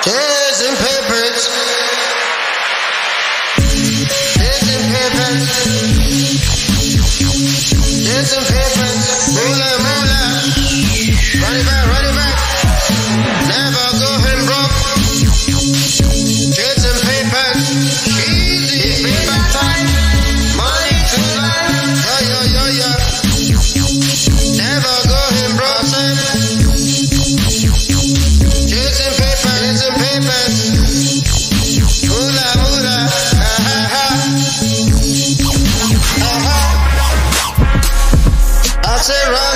Chasing papers. Chasing papers. Chasing papers. Moolah, moolah. Run it back, run it back. Never going broke. Chasing papers. Easy. Paper time. Money to life. Yo, yo, yo, yo. Never going broke, son. Chasing papers, chasing papers. Moolah, moolah. Ha, ha, ha. Ha, ha. I say run.